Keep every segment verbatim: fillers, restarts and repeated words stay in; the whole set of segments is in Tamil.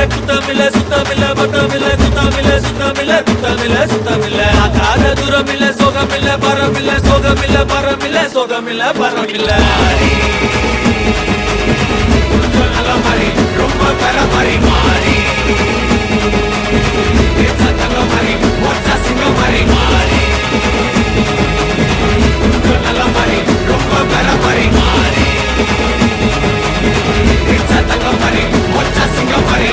குத்தமில்ல சுத்தமில்ல பத்தமில்ல குத்தமில்ல சுத்தமில்ல குத்தமில்ல சுத்தமில்ல ஆகாத தூரமில்ல சோகமில்ல பரமில்ல சோகமில்ல பரமில்ல சோகமில்ல பரமில்ல நல்ல மாதிரி ரொம்ப பெற மாதிரி மாறி தங்க மாதிரி ஒற்ற சிங்க மாதிரி மாறி நல்ல மாதிரி ரொம்ப பெற மாதிரி மாறி தங்க மாதிரி ஒற்ற சிங்க மாதிரி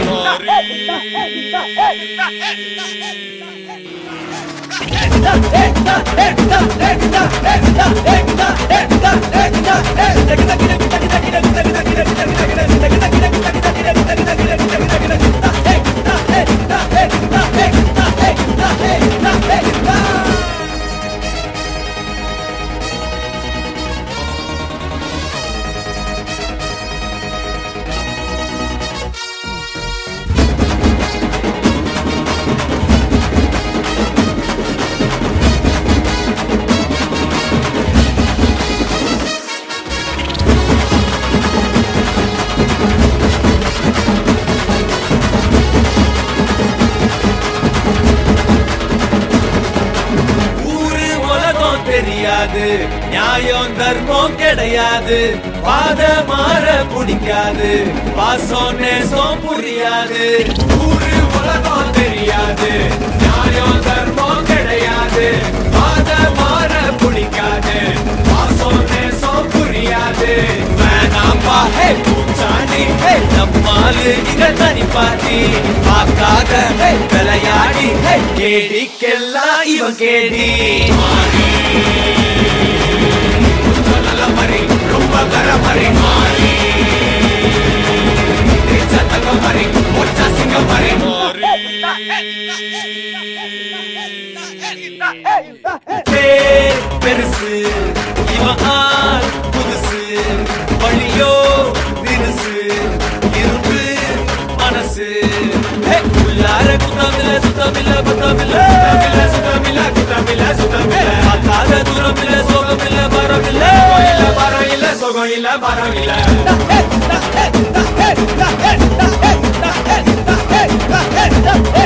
நியாயம் தர்மம் கிடையாது பாத மாற பிடிக்காது பாசம் நேசம் புரியாது ஊரு உலகம் தெரியாது நியாயம் தர்மம் கிடையாது பாத மாற பிடிக்காது பாசம் நேசம் புரியாது வேணாம்பா ஹே பூச்சாண்டி ஹே நம்மாலு இங்க தனி பாட்டி பார்க்காத ஹே விளையாடி ஹே கேடிக்கெல்லாம் இவன் கேடி Mari, rumba gara mari mari. Desa tanga mari, mocha singa mari mari. Hey, perusu, iva aal pudusu, valiyo dinusu, irundu manasu. Hey, ullara kutamilla sutamilla kutamilla, kutamilla sutamilla kutamilla sutamilla. Akada duramilla sogamilla baramilla. Sogoilla baravilla hey hey hey hey hey hey hey hey hey